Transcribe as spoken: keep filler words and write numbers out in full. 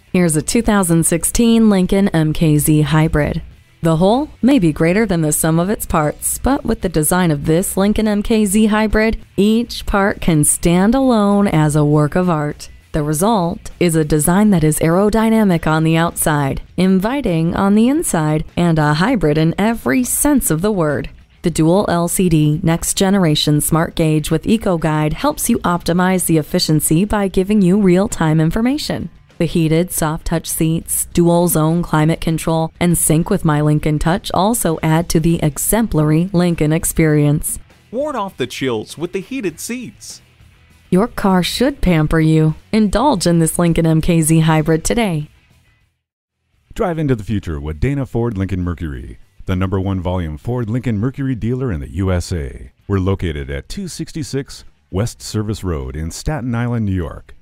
Here's a two thousand sixteen Lincoln M K Z Hybrid. The whole may be greater than the sum of its parts, but with the design of this Lincoln M K Z Hybrid, each part can stand alone as a work of art. The result is a design that is aerodynamic on the outside, inviting on the inside, and a hybrid in every sense of the word. The dual L C D next generation smart gauge with EcoGuide helps you optimize the efficiency by giving you real-time information. The heated, soft touch seats, dual zone climate control, and sync with My Lincoln Touch also add to the exemplary Lincoln experience. Ward off the chills with the heated seats. Your car should pamper you. Indulge in this Lincoln M K Z Hybrid today. Drive into the future with Dana Ford Lincoln Mercury, the number one volume Ford Lincoln Mercury dealer in the U S A. We're located at two sixty-six West Service Road in Staten Island, New York.